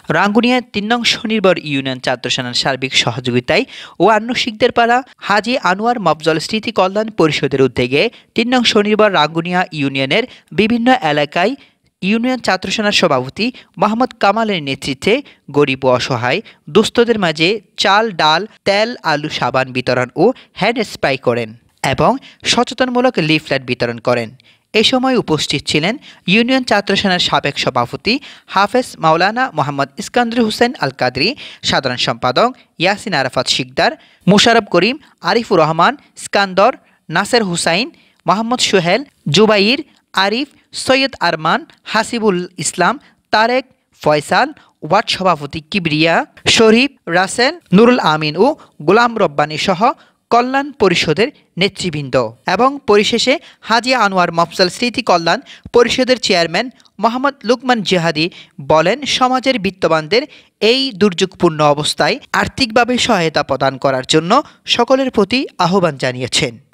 রাঙ্গুনিয়া ৩ নং স্বনির্ভর ইউনিয়ন ছাত্রসেনার সার্বিক সহযোগিতায় ও আন্নশিকদের পাড়া হাজী আনোয়ার মফজল স্মৃতি কল্যাণ পরিষদের উদ্যোগে ৩ নং স্বনির্ভর রাঙ্গুনিয়া ইউনিয়নের বিভিন্ন এলাকায় ইউনিয়ন ছাত্রসেনার সভাপতি মোহাম্মদ কামালের নেতৃত্বে গরিব ও অসহায় দুস্থদের মাঝে চাল, ডাল, তেল, আলু, সাবান বিতরণ ও হ্যান্ড স্প্রে করেন এবং সচেতনমূলক লিফলেট বিতরণ করেন। এ সময় উপস্থিত ছিলেন ইউনিয়ন ছাত্রসেনার সাবেক সভাপতি হাফেজ মাওলানা মোহাম্মদ ইস্কান্দর হোসেন আল কাদরি, সাধারণ সম্পাদক ইয়াসিন আরাফাত শিকদার, মোশাররফ করিম, আরিফুর রহমান, স্কান্দর, নাসের হুসাইন, মোহাম্মদ সোহেল, জুবাইর, আরিফ, সৈয়দ আরমান, হাসিবুল ইসলাম, তারেক, ফয়সাল, ওয়ার্ড সভাপতি কিবরিয়া, শরীফ, রাসেল, নুরুল আমিন ও গোলাম রব্বানী সহ কল্যাণ পরিষদের নেতৃবৃন্দ এবং পরিশেষে হাজী আনোয়ার মফজল স্মৃতি কল্যাণ পরিষদের চেয়ারম্যান মোহাম্মদ লুকমান জিহাদি বলেন, সমাজের বিত্তবানদের এই দুর্যোগপূর্ণ অবস্থায় আর্থিকভাবে সহায়তা প্রদান করার জন্য সকলের প্রতি আহ্বান জানিয়েছেন।